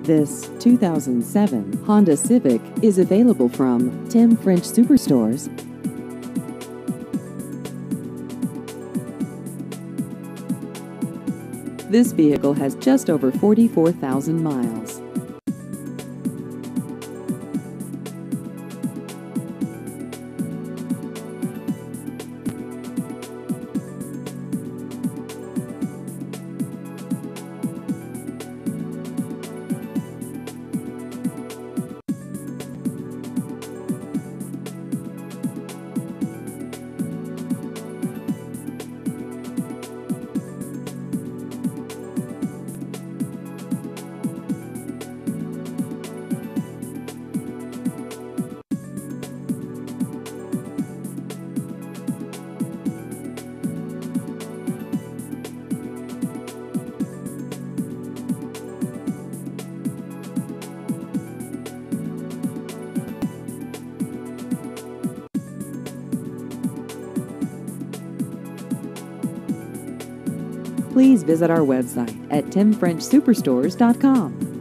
This 2007 Honda Civic is available from Tim French Superstores. This vehicle has just over 44,000 miles. Please visit our website at timfrenchsuperstores.com.